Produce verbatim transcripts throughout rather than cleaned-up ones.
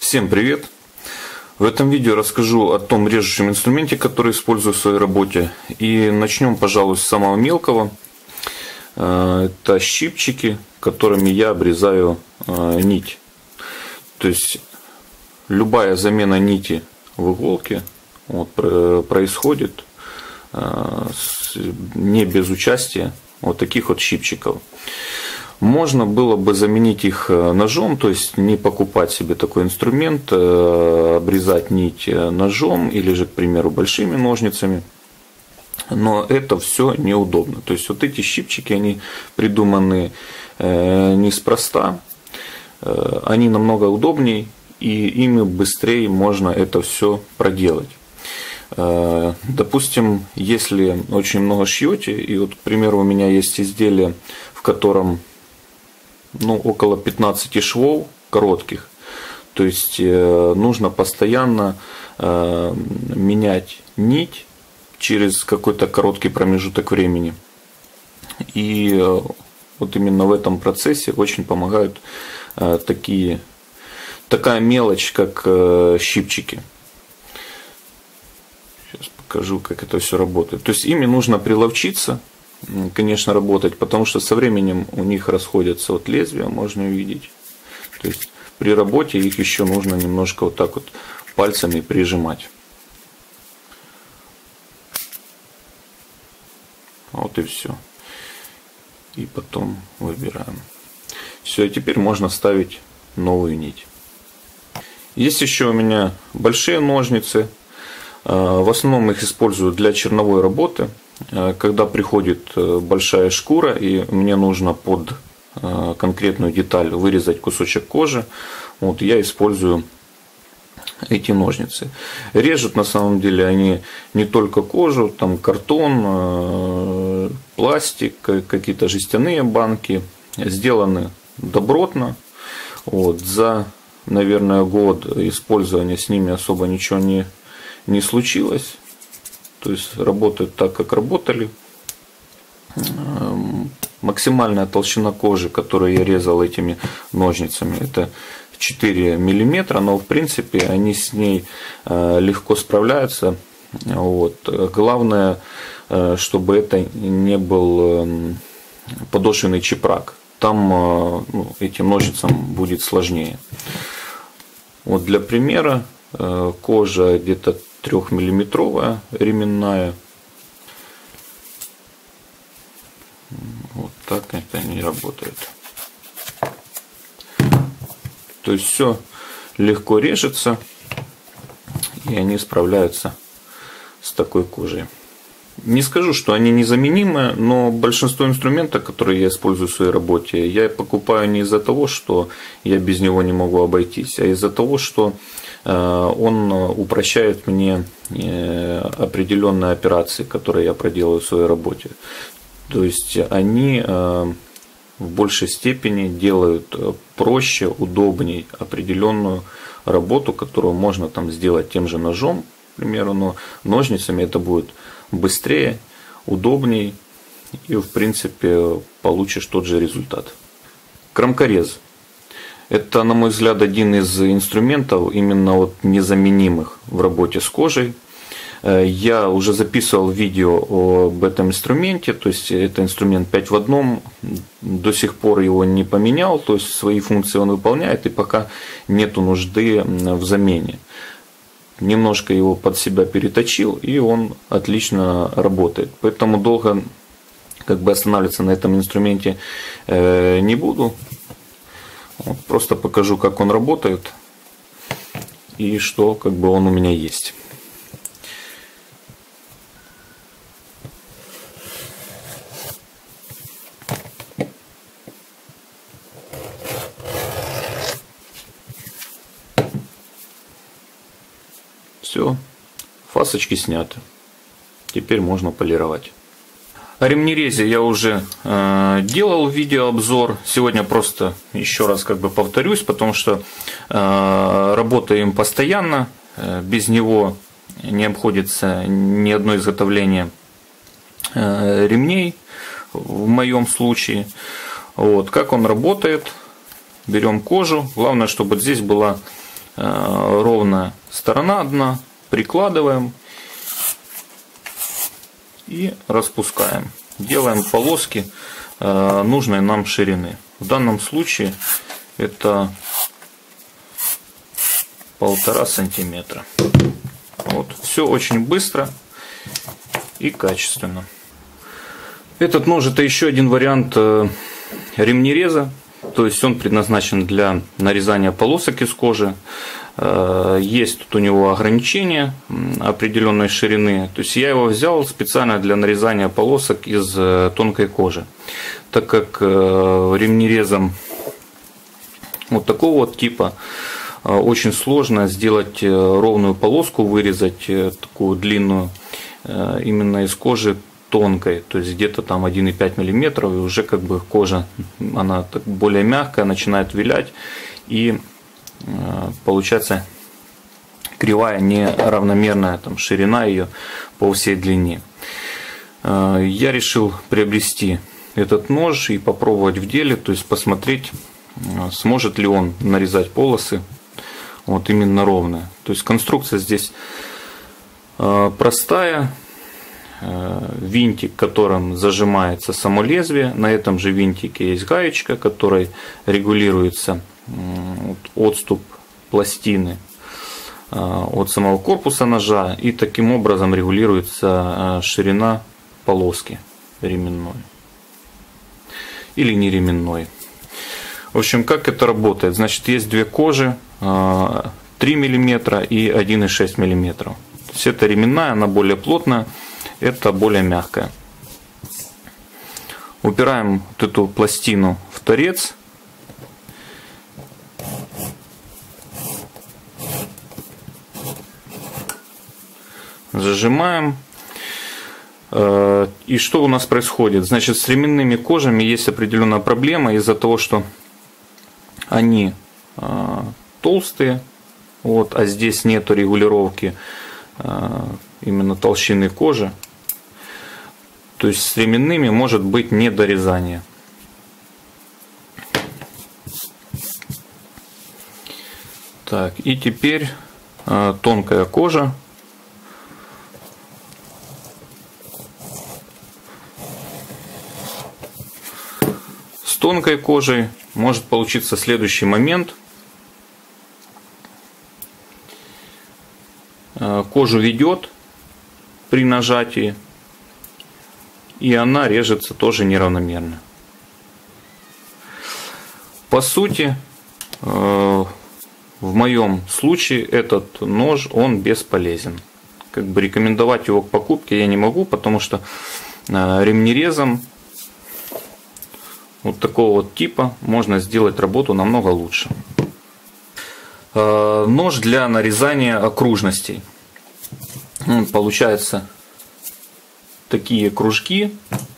Всем привет! В этом видео расскажу о том режущем инструменте, который использую в своей работе. И начнем, пожалуй, с самого мелкого. Это щипчики, которыми я обрезаю нить. То есть любая замена нити в иголке вот, происходит не без участия вот таких вот щипчиков. Можно было бы заменить их ножом, то есть не покупать себе такой инструмент, обрезать нить ножом или же, к примеру, большими ножницами. Но это все неудобно. То есть вот эти щипчики, они придуманы неспроста, они намного удобнее и ими быстрее можно это все проделать. Допустим, если очень много шьете, и вот, к примеру, у меня есть изделие, в котором ну, около пятнадцати швов коротких, то есть нужно постоянно менять нить через какой-то короткий промежуток времени. И вот именно в этом процессе очень помогают такие, такая мелочь, как щипчики. Сейчас покажу, как это все работает. То есть ими нужно приловчиться, конечно, работать, потому что со временем у них расходятся вот лезвия, можно увидеть. То есть при работе их еще нужно немножко вот так вот пальцами прижимать. Вот и все. И потом выбираем. Все, и теперь можно ставить новую нить. Есть еще у меня большие ножницы. В основном их использую для черновой работы. Когда приходит большая шкура и мне нужно под конкретную деталь вырезать кусочек кожи, вот я использую эти ножницы. Режут на самом деле они не только кожу, там картон, пластик, какие-то жестяные банки, сделаны добротно. Вот. За, наверное, год использования с ними особо ничего не, не случилось. То есть работают так, как работали. Максимальная толщина кожи, которую я резал этими ножницами, это четыре миллиметра, но в принципе они с ней легко справляются. Вот. Главное, чтобы это не был подошвенный чепрак. Там ну, этим ножницам будет сложнее. Вот для примера, кожа где-то трехмиллиметровая, ременная. Вот так это не работает. То есть все легко режется, и они справляются с такой кожей. Не скажу, что они незаменимы, но большинство инструментов, которые я использую в своей работе, я покупаю не из-за того, что я без него не могу обойтись, а из-за того, что он упрощает мне определенные операции, которые я проделываю в своей работе. То есть они в большей степени делают проще, удобнее определенную работу, которую можно там сделать тем же ножом, к примеру, но ножницами это будет быстрее, удобнее и в принципе получишь тот же результат. Кромкорез. Это, на мой взгляд, один из инструментов именно вот незаменимых в работе с кожей. Я уже записывал видео об этом инструменте, то есть это инструмент пять в одном, до сих пор его не поменял, то есть свои функции он выполняет и пока нету нужды в замене. Немножко его под себя переточил и он отлично работает, поэтому долго как бы останавливаться на этом инструменте не буду. Вот, просто покажу, как он работает и что как бы он у меня есть. Все, фасочки сняты. Теперь можно полировать. О ремнерезе я уже э, делал видеообзор. Сегодня просто еще раз как бы повторюсь, потому что э, работаем постоянно. Э, без него не обходится ни одно изготовление э, ремней в моем случае. Вот. Как он работает? Берем кожу. Главное, чтобы здесь была ровная сторона одна, прикладываем и распускаем. Делаем полоски нужной нам ширины. В данном случае это полтора сантиметра. Вот. Все очень быстро и качественно. Этот нож — это еще один вариант ремнереза. То есть он предназначен для нарезания полосок из кожи. Есть тут у него ограничения определенной ширины. То есть я его взял специально для нарезания полосок из тонкой кожи. Так как ремнерезом вот такого вот типа очень сложно сделать ровную полоску, вырезать такую длинную именно из кожи тонкой, то есть где-то там один и пять миллиметров, и уже как бы кожа, она так более мягкая, начинает вилять, и получается кривая, неравномерная там ширина ее по всей длине. Я решил приобрести этот нож и попробовать в деле, то есть посмотреть, сможет ли он нарезать полосы вот именно ровно. То есть конструкция здесь простая. Винтик, которым зажимается само лезвие. На этом же винтике есть гаечка, которой регулируется отступ пластины от самого корпуса ножа, и таким образом регулируется ширина полоски ременной или не ременной. В общем, как это работает? Значит, есть две кожи, три миллиметра и один и шесть миллиметров. То есть это ременная, она более плотная, это более мягкая. Упираем вот эту пластину в торец. Зажимаем. И что у нас происходит? Значит, с ременными кожами есть определенная проблема из-за того, что они толстые, вот, а здесь нету регулировки именно толщины кожи. То есть с ременными может быть недорезание. Так, и теперь э, тонкая кожа. С тонкой кожей может получиться следующий момент. Э, кожу ведет при нажатии, и она режется тоже неравномерно. По сути, в моем случае этот нож, он бесполезен. Как бы рекомендовать его к покупке я не могу, потому что ремнерезом вот такого вот типа можно сделать работу намного лучше. Нож для нарезания окружностей. Получается такие кружки,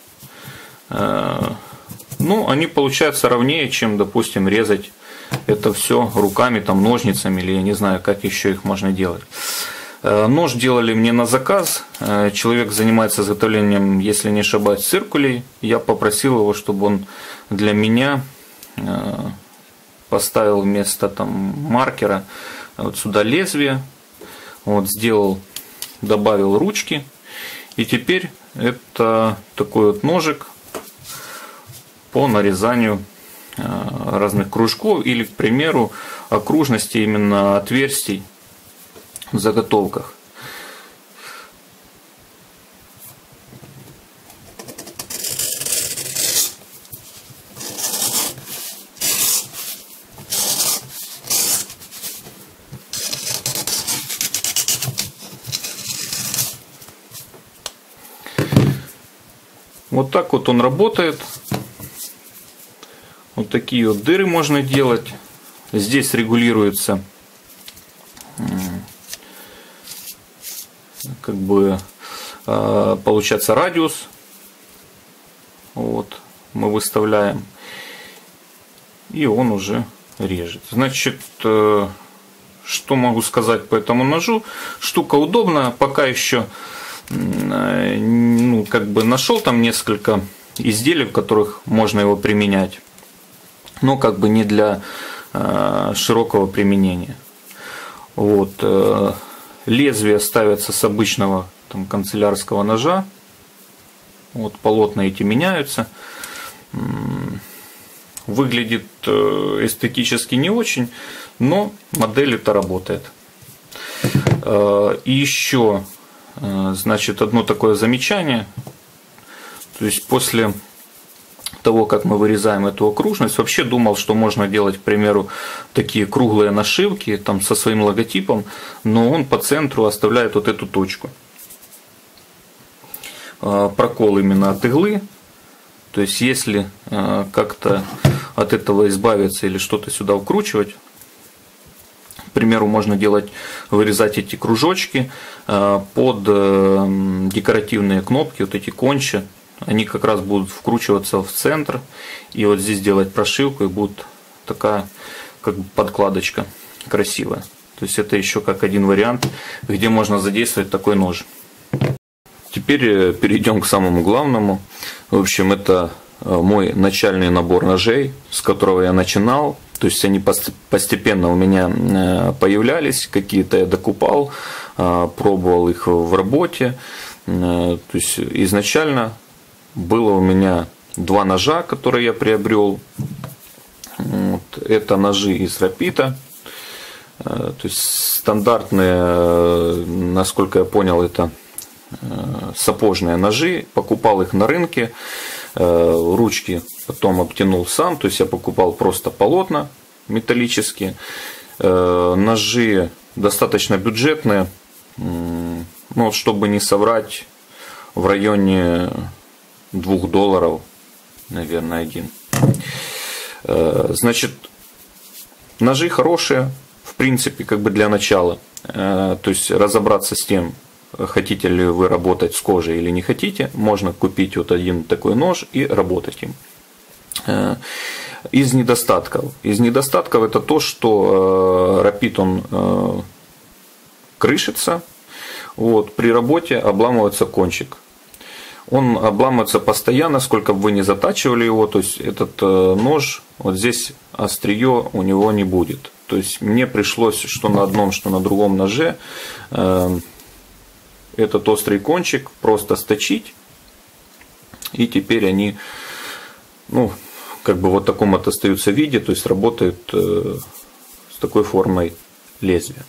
ну, они получаются ровнее, чем, допустим, резать это все руками, там, ножницами, или я не знаю, как еще их можно делать. Нож делали мне на заказ. Человек занимается изготовлением, если не ошибаюсь, циркулей. Я попросил его, чтобы он для меня поставил вместо там маркера вот сюда лезвие, вот, сделал, добавил ручки. И теперь это такой вот ножик по нарезанию разных кружков или, к примеру, окружности именно отверстий в заготовках. Вот так вот он работает. Вот такие вот дыры можно делать. Здесь регулируется как бы получается радиус. Вот мы выставляем, и он уже режет. Значит, что могу сказать по этому ножу? Штука удобная, пока еще ну, как бы нашел там несколько изделий, в которых можно его применять, но как бы не для э, широкого применения. Вот. Лезвие ставится с обычного там, канцелярского ножа. Вот, полотна эти меняются. Выглядит эстетически не очень, но модель это работает. И еще, значит, одно такое замечание. То есть после того, как мы вырезаем эту окружность, вообще думал, что можно делать, к примеру, такие круглые нашивки там, со своим логотипом, но он по центру оставляет вот эту точку. Прокол именно от иглы. То есть, если как-то от этого избавиться или что-то сюда укручивать, к примеру, можно делать, вырезать эти кружочки под декоративные кнопки, вот эти кончи. Они как раз будут вкручиваться в центр, и вот здесь делать прошивку, и будет такая как бы подкладочка красивая. То есть это еще как один вариант, где можно задействовать такой нож. Теперь перейдем к самому главному. В общем, это мой начальный набор ножей, с которого я начинал. То есть они постепенно у меня появлялись, какие-то я докупал, пробовал их в работе. То есть изначально было у меня два ножа, которые я приобрел. Вот. Это ножи из Рапита. То есть стандартные, насколько я понял, это сапожные ножи. Покупал их на рынке. Ручки потом обтянул сам. То есть я покупал просто полотна металлические. Ножи достаточно бюджетные. Ну, чтобы не соврать, в районе двух долларов, наверное, один. Значит, ножи хорошие, в принципе, как бы для начала. То есть разобраться с тем, хотите ли вы работать с кожей или не хотите, можно купить вот один такой нож и работать им. Из недостатков. Из недостатков это то, что Рапит он крышится. Вот, при работе обламывается кончик. Он обламывается постоянно, сколько бы вы ни затачивали его. То есть этот нож, вот здесь острие у него не будет. То есть мне пришлось что на одном, что на другом ноже э, этот острый кончик просто сточить. И теперь они, ну, как бы вот в таком вот остаются виде. То есть работают э, с такой формой лезвия.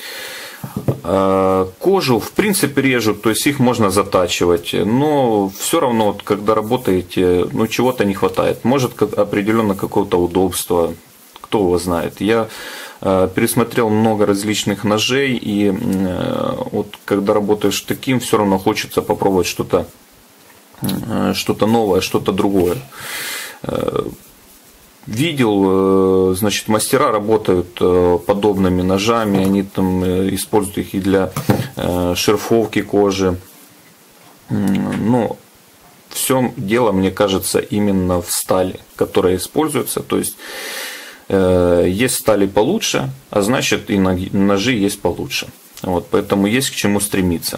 Кожу в принципе режут, то есть их можно затачивать, но все равно, вот, когда работаете, ну чего-то не хватает. Может определенно какого-то удобства, кто его знает. Я э, пересмотрел много различных ножей, и э, вот когда работаешь таким, все равно хочется попробовать что-то э, что-то новое, что-то другое. Э, Видел, значит, мастера работают подобными ножами, они там используют их и для шерфовки кожи. Но все дело, мне кажется, именно в стали, которая используется. То есть есть стали получше, а значит и ножи есть получше. Вот, поэтому есть к чему стремиться.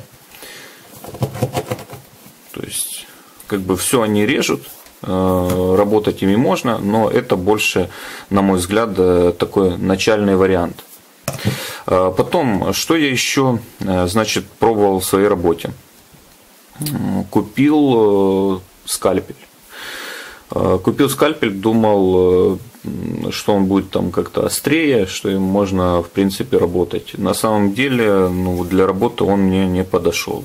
То есть как бы все они режут. Работать ими можно, но это больше, на мой взгляд, такой начальный вариант. Потом, что я еще, значит, пробовал в своей работе? Купил скальпель. Купил скальпель, думал, что он будет там как-то острее, что им можно, в принципе, работать. На самом деле, ну, для работы он мне не подошел.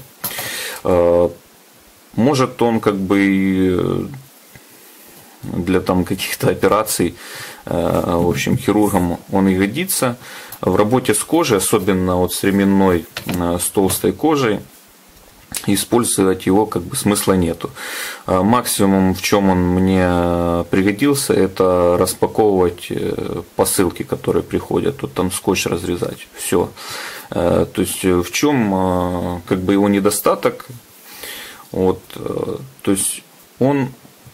Может, он как бы для там каких-то операций, в общем, хирургам он и годится. В работе с кожей, особенно вот с ременной, с толстой кожей, использовать его как бы смысла нету. Максимум, в чем он мне пригодился, это распаковывать посылки, которые приходят, вот там скотч разрезать. Все. То есть в чем как бы его недостаток? Вот, то есть он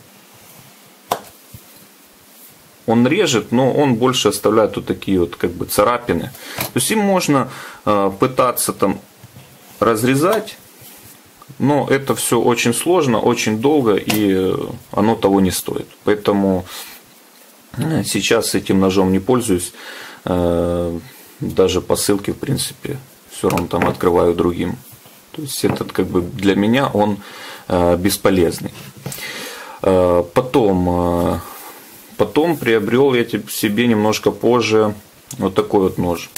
Он режет, но он больше оставляет вот такие вот как бы царапины. То есть им можно э, пытаться там разрезать, но это все очень сложно, очень долго, и оно того не стоит. Поэтому сейчас этим ножом не пользуюсь. Э, даже посылки, в принципе, все равно там открываю другим. То есть этот как бы для меня он бесполезный. Потом, потом приобрел я себе немножко позже вот такой вот нож.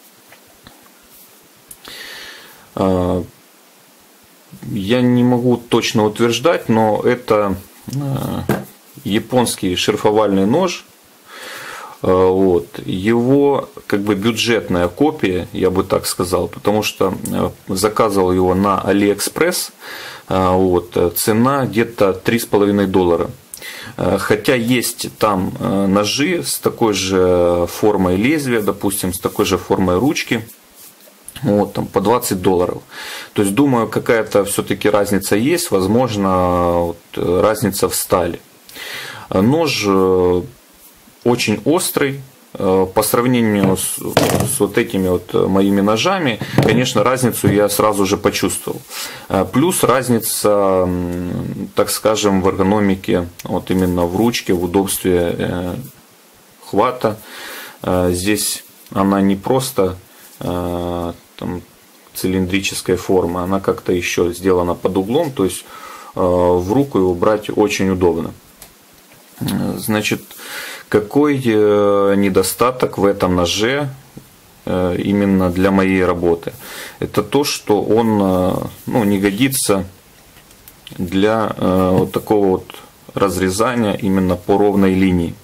Я не могу точно утверждать, но это японский шерфовальный нож. Вот. Его как бы бюджетная копия, я бы так сказал, потому что заказывал его на Алиэкспресс. Вот. Цена где-то три с половиной доллара. Хотя есть там ножи с такой же формой лезвия, допустим, с такой же формой ручки. Вот, там, по двадцать долларов. То есть, думаю, какая-то все-таки разница есть. Возможно, вот, разница в стали. Нож очень острый. По сравнению с, с вот этими вот моими ножами, конечно, разницу я сразу же почувствовал. Плюс разница, так скажем, в эргономике, вот именно в ручке, в удобстве хвата. Здесь она не просто там, цилиндрической формы, она как-то еще сделана под углом, то есть в руку его брать очень удобно. Значит, какой недостаток в этом ноже именно для моей работы? Это то, что он ну, не годится для вот такого вот разрезания именно по ровной линии.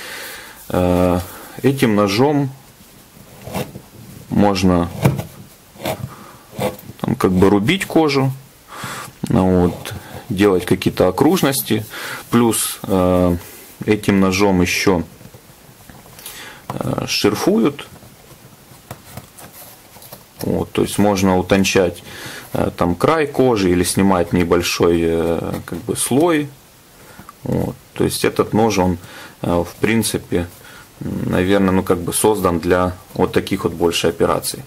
Этим ножом можно там, как бы рубить кожу, вот, делать какие-то окружности, плюс э, этим ножом еще э, шерфуют, вот, то есть можно утончать э, там край кожи или снимать небольшой э, как бы слой, вот, то есть этот нож он э, в принципе, наверное, ну как бы создан для вот таких вот больше операций.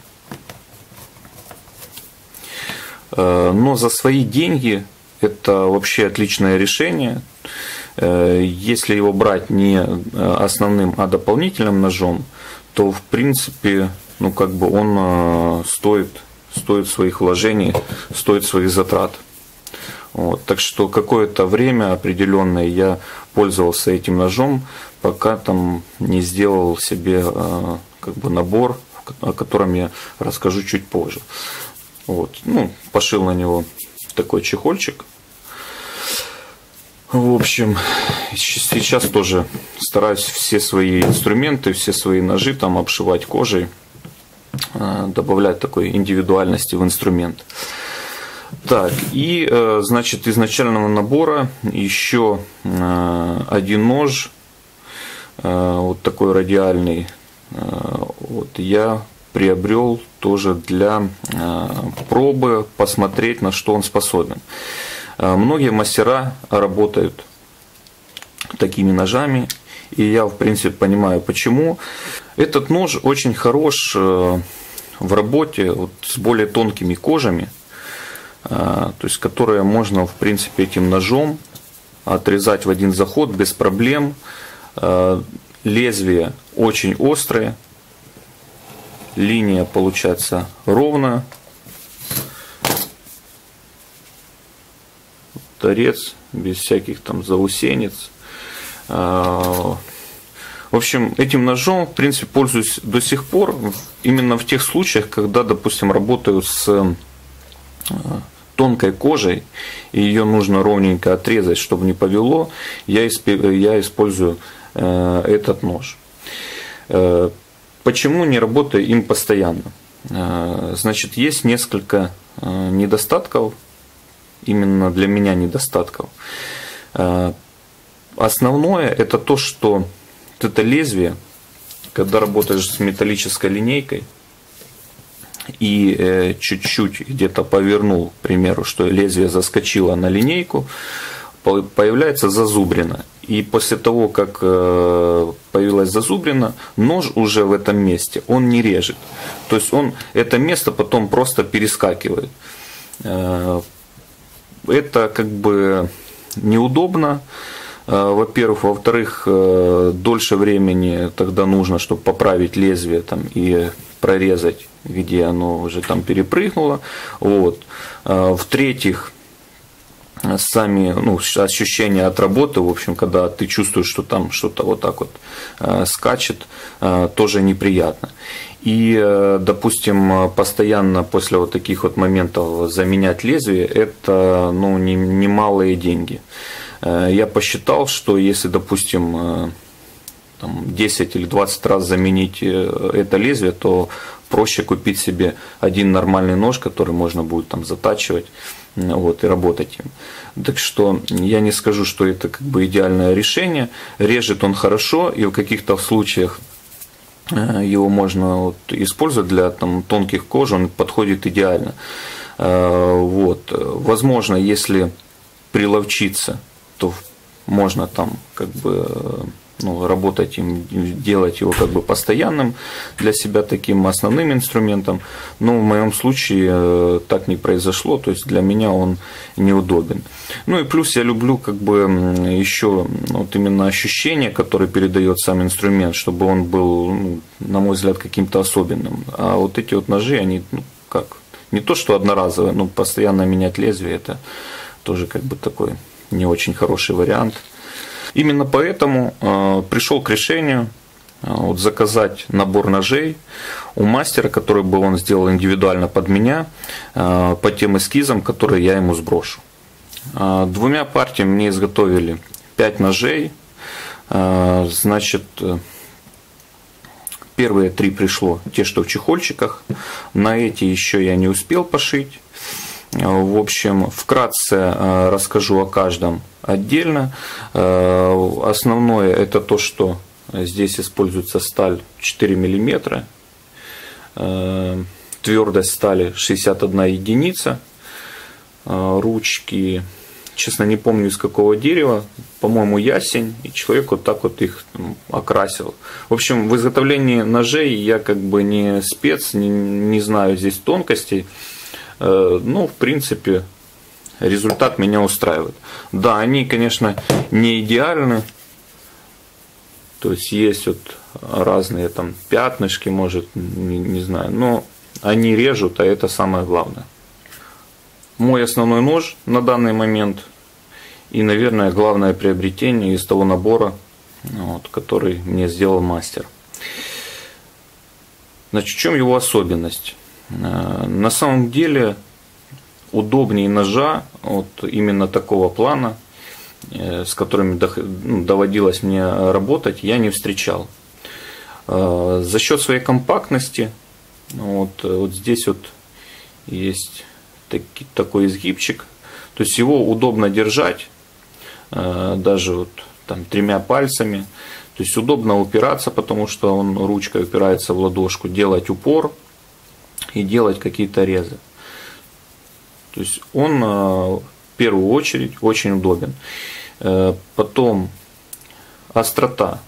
Э, но за свои деньги это вообще отличное решение. Если его брать не основным, а дополнительным ножом, то в принципе, ну как бы он стоит, стоит своих вложений, стоит своих затрат. Вот. Так что какое-то время определенное я пользовался этим ножом, пока там не сделал себе как бы набор, о котором я расскажу чуть позже. Вот. Ну, пошил на него такой чехольчик. В общем, сейчас тоже стараюсь все свои инструменты, все свои ножи там обшивать кожей, добавлять такой индивидуальности в инструмент. Так, и, значит, из начального набора еще один нож, вот такой радиальный, вот я приобрел тоже для пробы, посмотреть, на что он способен. Многие мастера работают такими ножами, и я, в принципе, понимаю, почему. Этот нож очень хорош в работе вот с более тонкими кожами, то есть которые можно, в принципе, этим ножом отрезать в один заход без проблем. Лезвие очень острое, линия получается ровная. Торец, без всяких там заусенец. В общем, этим ножом, в принципе, пользуюсь до сих пор, именно в тех случаях, когда, допустим, работаю с тонкой кожей, и ее нужно ровненько отрезать, чтобы не повело, я использую этот нож. Почему не работаю им постоянно? Значит, есть несколько недостатков, именно для меня недостатков. Основное это то, что это лезвие, когда работаешь с металлической линейкой и чуть-чуть где-то повернул, к примеру, что лезвие заскочило на линейку, появляется зазубрина. И после того, как появилась зазубрина, нож уже в этом месте, он не режет. То есть он это место потом просто перескакивает. Это как бы неудобно, во-первых. Во-вторых, дольше времени тогда нужно, чтобы поправить лезвие там, и прорезать, где оно уже там перепрыгнуло. Вот. В-третьих, сами, ну, ощущения от работы, в общем, когда ты чувствуешь, что там что-то вот так вот э, скачет, э, тоже неприятно. И, э, допустим, постоянно после вот таких вот моментов заменять лезвие, это, ну, не, немалые деньги. Э, я посчитал, что если, допустим, э, там, десять или двадцать раз заменить это лезвие, то проще купить себе один нормальный нож, который можно будет там затачивать, вот, и работать им. Так что я не скажу, что это как бы идеальное решение. Режет он хорошо, и в каких-то случаях его можно вот использовать для там тонких кож, он подходит идеально. Вот. Возможно, если приловчиться, то можно там как бы, ну, работать им, делать его как бы постоянным для себя таким основным инструментом. Но в моем случае так не произошло, то есть для меня он неудобен. Ну и плюс я люблю как бы еще вот именно ощущение, которое передает сам инструмент, чтобы он был, ну, на мой взгляд, каким-то особенным. А вот эти вот ножи, они, ну, как, не то что одноразовые, но постоянно менять лезвие, это тоже как бы такой не очень хороший вариант. Именно поэтому э, пришел к решению э, вот, заказать набор ножей у мастера, который бы он сделал индивидуально под меня, э, по тем эскизам, которые я ему сброшу. Э, двумя партиями мне изготовили пять ножей. Э, значит, э, первые три пришло, те, что в чехольчиках. На эти еще я не успел пошить. В общем, вкратце расскажу о каждом отдельно. Основное это то, что здесь используется сталь четыре миллиметра, твердость стали шестьдесят одна единица, ручки, честно не помню из какого дерева, по-моему ясень, и человек вот так вот их окрасил. В общем, в изготовлении ножей я как бы не спец, не, не знаю здесь тонкостей. Ну, в принципе, результат меня устраивает. Да, они, конечно, не идеальны. То есть есть вот разные там пятнышки, может, не, не знаю. Но они режут, а это самое главное. Мой основной нож на данный момент и, наверное, главное приобретение из того набора, вот, который мне сделал мастер. Значит, в чем его особенность? На самом деле удобнее ножа вот именно такого плана, с которыми доводилось мне работать, я не встречал. За счет своей компактности, вот, вот здесь вот есть таки, такой изгибчик, то есть его удобно держать даже вот там тремя пальцами, то есть удобно упираться, потому что он ручкой упирается в ладошку, делать упор и делать какие-то резы. То есть он в первую очередь очень удобен. Потом острота.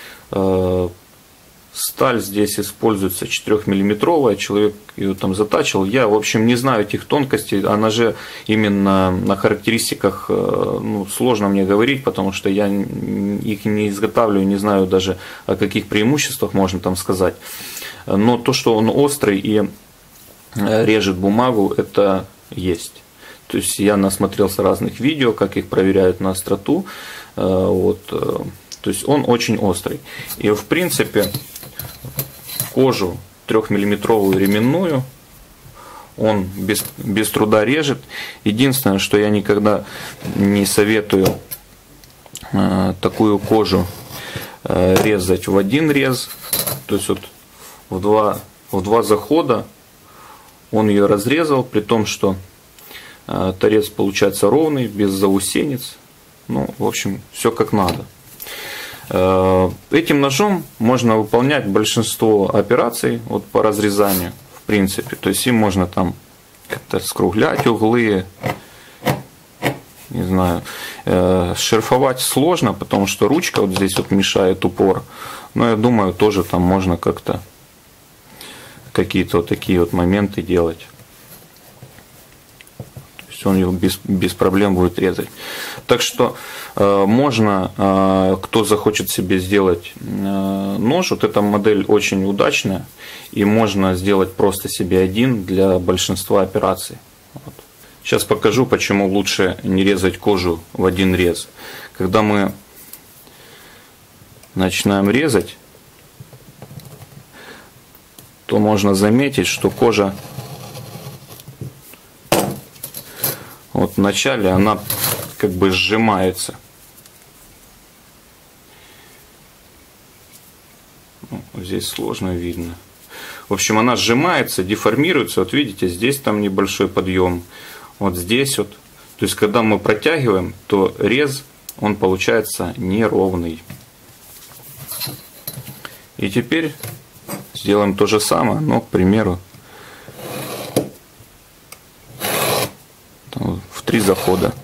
Сталь здесь используется четырёхмиллиметровая, человек ее там затачил. Я, в общем, не знаю этих тонкостей, о ноже именно на характеристиках, ну, сложно мне говорить, потому что я их не изготавливаю, не знаю даже о каких преимуществах можно там сказать. Но то, что он острый и режет бумагу, это есть. То есть я насмотрелся разных видео, как их проверяют на остроту. Вот. То есть он очень острый. И в принципе кожу трехмиллиметровую ременную он без, без труда режет. Единственное, что я никогда не советую э, такую кожу э, резать в один рез. То есть вот в два, в два захода он ее разрезал, при том, что э, торец получается ровный, без заусенец. Ну, в общем, все как надо. Этим ножом можно выполнять большинство операций вот, по разрезанию, в принципе. То есть им можно там как-то скруглять углы, не знаю. Шерфовать сложно, потому что ручка вот здесь вот мешает упор. Но я думаю, тоже там можно как-то какие-то вот такие вот моменты делать. есть он его без, без проблем будет резать. Так что э, можно, э, кто захочет себе сделать э, нож, вот эта модель очень удачная, и можно сделать просто себе один для большинства операций. Вот. Сейчас покажу, почему лучше не резать кожу в один рез. Когда мы начинаем резать, то можно заметить, что кожа вот вначале она как бы сжимается. Ну, здесь сложно видно. В общем, она сжимается, деформируется. Вот видите, здесь там небольшой подъем. Вот здесь вот. То есть, когда мы протягиваем, то рез, он получается неровный. И теперь сделаем то же самое, но, к примеру, в три захода.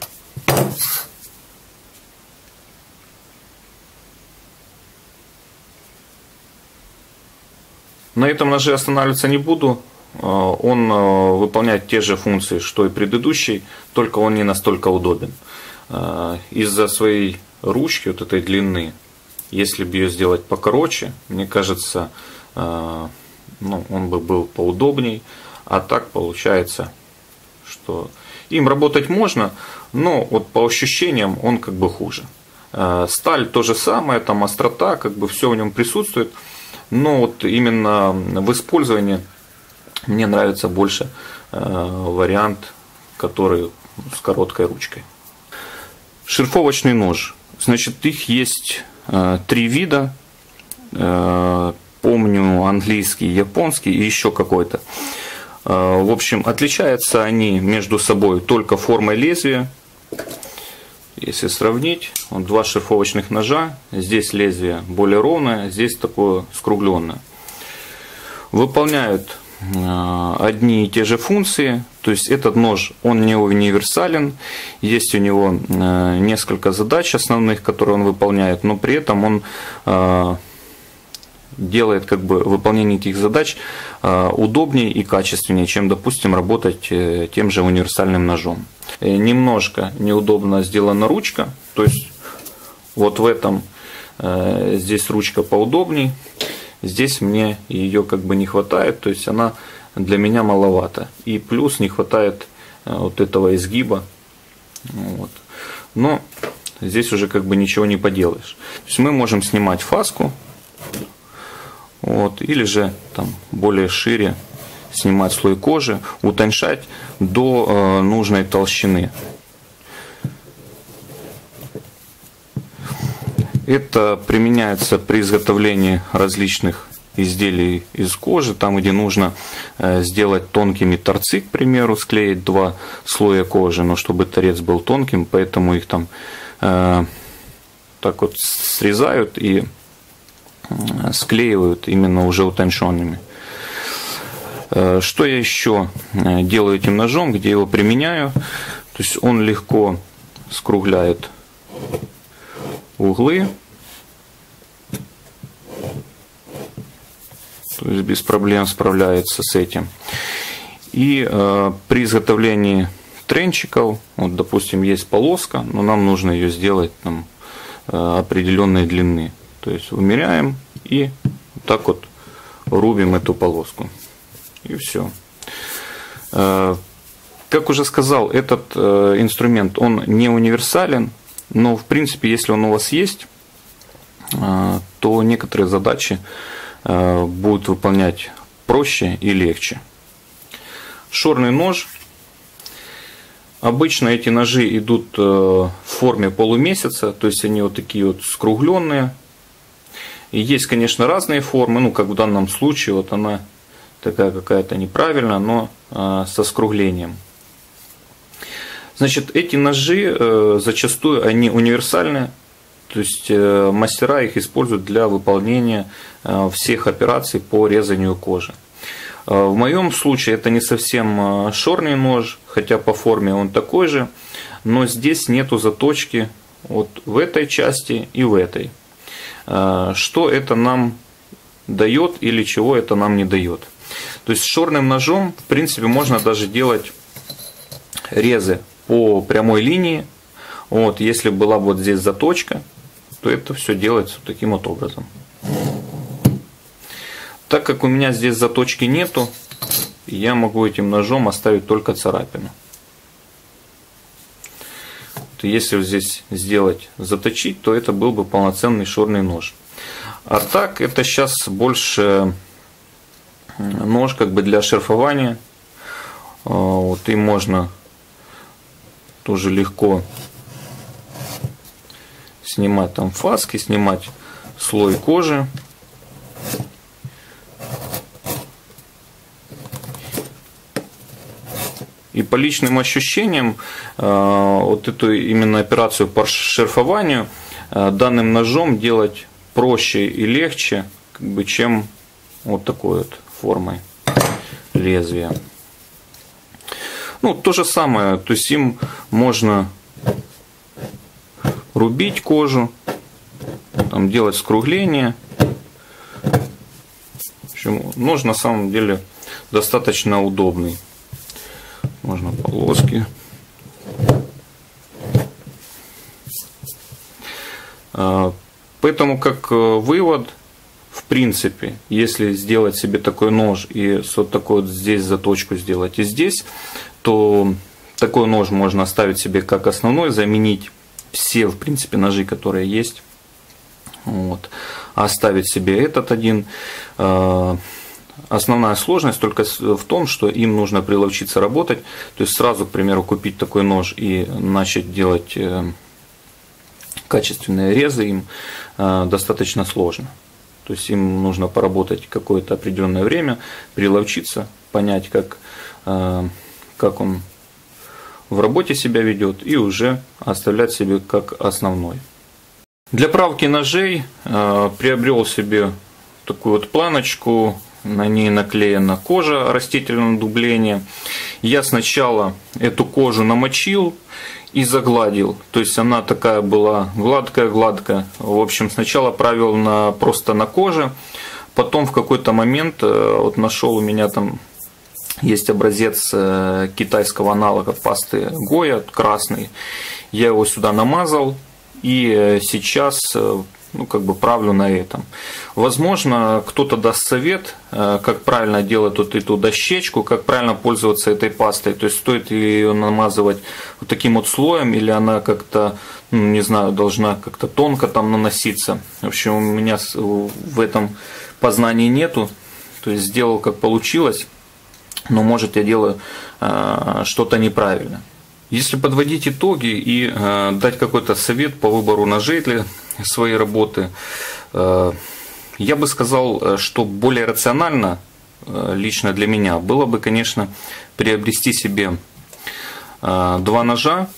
На этом ноже останавливаться не буду. Он выполняет те же функции, что и предыдущий, только он не настолько удобен. Из-за своей ручки, вот этой длины, если бы ее сделать покороче, мне кажется, ну, он бы был поудобней. А так получается, что им работать можно, но вот по ощущениям он как бы хуже. Сталь то же самое, там острота, как бы все в нем присутствует. Но вот именно в использовании мне нравится больше вариант, который с короткой ручкой. Шлифовочный нож. Значит, их есть три вида. Помню английский, японский и еще какой-то. В общем, отличаются они между собой только формой лезвия. Если сравнить, вот два шлифовочных ножа, здесь лезвие более ровное, здесь такое скругленное. Выполняют одни и те же функции, то есть этот нож, он не универсален, есть у него несколько задач основных, которые он выполняет, но при этом он делает как бы выполнение этих задач удобнее и качественнее, чем, допустим, работать тем же универсальным ножом. Немножко неудобно сделана ручка, то есть вот в этом здесь ручка поудобней, здесь мне ее как бы не хватает, то есть она для меня маловато, и плюс не хватает вот этого изгиба, вот. Но здесь уже как бы ничего не поделаешь. То есть мы можем снимать фаску. Вот, или же там более шире снимать слой кожи, утоньшать до э, нужной толщины. Это применяется при изготовлении различных изделий из кожи, там где нужно э, сделать тонкими торцы, к примеру, склеить два слоя кожи, но чтобы торец был тонким, поэтому их там э, так вот срезают и склеивают именно уже утонченными. Что я еще делаю этим ножом, где его применяю? То есть он легко скругляет углы, то есть без проблем справляется с этим. И э, при изготовлении тренчиков, вот, допустим, есть полоска, но нам нужно ее сделать там, э, определенной длины. То есть вымеряем и так вот рубим эту полоску. И все. Как уже сказал, этот инструмент, он не универсален, но в принципе, если он у вас есть, то некоторые задачи будут выполнять проще и легче. Шорный нож. Обычно эти ножи идут в форме полумесяца, то есть они вот такие вот скругленные. И есть, конечно, разные формы, ну, как в данном случае, вот она такая какая-то неправильная, но э, со скруглением. Значит, эти ножи э, зачастую они универсальны, то есть э, мастера их используют для выполнения э, всех операций по резанию кожи. Э, в моем случае это не совсем шорный нож, хотя по форме он такой же, но здесь нету заточки вот в этой части и в этой. Что это нам дает или чего это нам не дает. То есть с шорным ножом, в принципе, можно даже делать резы по прямой линии. Вот, если была вот здесь заточка, то это все делается вот таким вот образом. Так как у меня здесь заточки нету, я могу этим ножом оставить только царапину. То если вот здесь сделать, заточить, то это был бы полноценный шорный нож. А так это сейчас больше нож как бы для шерфования. Вот, и можно тоже легко снимать там фаски, снимать слой кожи. И по личным ощущениям, вот эту именно операцию по шерфованию данным ножом делать проще и легче, как бы, чем вот такой вот формой лезвия. Ну, то же самое, то есть им можно рубить кожу, там, делать скругление. В общем, нож на самом деле достаточно удобный. Можно полоски. Поэтому, как вывод, в принципе, если сделать себе такой нож и вот такой вот здесь заточку сделать и здесь, то такой нож можно оставить себе как основной, заменить все, в принципе, ножи, которые есть. Вот. Оставить себе этот один. Основная сложность только в том, что им нужно приловчиться работать. То есть сразу, к примеру, купить такой нож и начать делать качественные резы им достаточно сложно. То есть им нужно поработать какое-то определенное время, приловчиться, понять, как, как он в работе себя ведет, и уже оставлять себе как основной. Для правки ножей приобрел себе такую вот планочку. На ней наклеена кожа растительного дубления. Я сначала эту кожу намочил и загладил. То есть она такая была гладкая-гладкая. В общем, сначала правил на, просто на коже. Потом в какой-то момент вот нашел, у меня там есть образец китайского аналога пасты Гоя, красный. Я его сюда намазал. И сейчас, ну, как бы правлю на этом. Возможно, кто-то даст совет, как правильно делать вот эту дощечку, как правильно пользоваться этой пастой. То есть стоит ли ее намазывать вот таким вот слоем, или она как-то, ну, не знаю, должна как-то тонко там наноситься. В общем, у меня в этом познания нету. То есть сделал как получилось, но может я делаю что-то неправильно. Если подводить итоги и э, дать какой-то совет по выбору ножей для своей работы, э, я бы сказал, что более рационально, э, лично для меня, было бы, конечно, приобрести себе э, два ножа,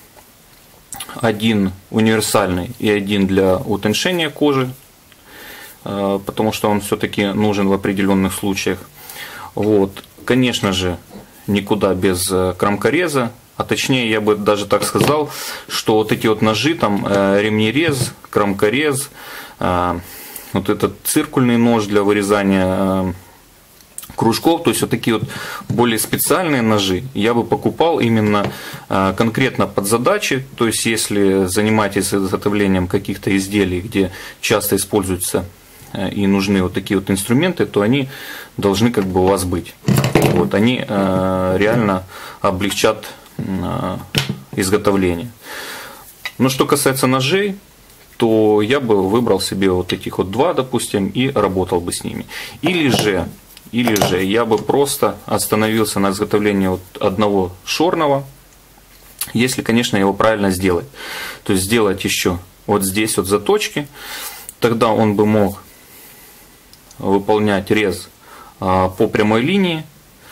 один универсальный и один для утончения кожи, э, потому что он все-таки нужен в определенных случаях. Вот. Конечно же, никуда без кромкореза. А точнее, я бы даже так сказал, что вот эти вот ножи, там ремнерез, кромкорез, вот этот циркульный нож для вырезания кружков, то есть вот такие вот более специальные ножи я бы покупал именно конкретно под задачи. То есть если занимаетесь изготовлением каких-то изделий, где часто используются и нужны вот такие вот инструменты, то они должны как бы у вас быть. Вот, они реально облегчат изготовление. Но что касается ножей, то я бы выбрал себе вот этих вот два, допустим, и работал бы с ними. Или же, или же я бы просто остановился на изготовлении вот одного шорного, если, конечно, его правильно сделать. То есть сделать еще вот здесь вот заточки, тогда он бы мог выполнять рез по прямой линии,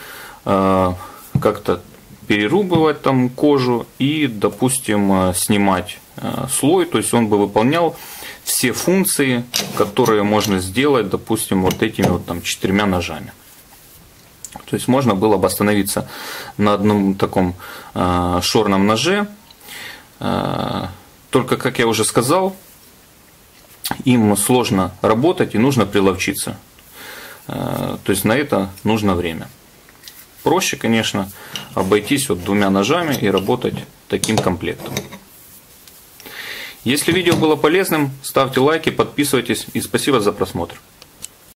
как-то перерубывать там кожу и, допустим, снимать слой. То есть он бы выполнял все функции, которые можно сделать, допустим, вот этими вот там четырьмя ножами. То есть можно было бы остановиться на одном таком шорном ноже. Только, как я уже сказал, им сложно работать и нужно приловчиться. То есть на это нужно время. проще, конечно, обойтись вот двумя ножами и работать таким комплектом. Если видео было полезным, ставьте лайки, подписывайтесь и спасибо за просмотр.